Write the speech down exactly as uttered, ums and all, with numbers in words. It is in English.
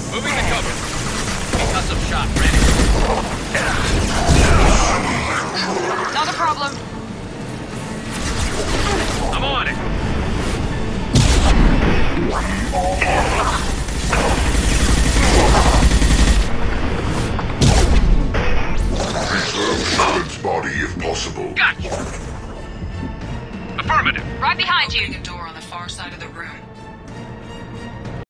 Moving to cover. Concussive shot ready. Not a problem. I'm on it. Preserve Shepherd's body if possible. Gotcha. Affirmative. Right behind you. The door on the far side of the room.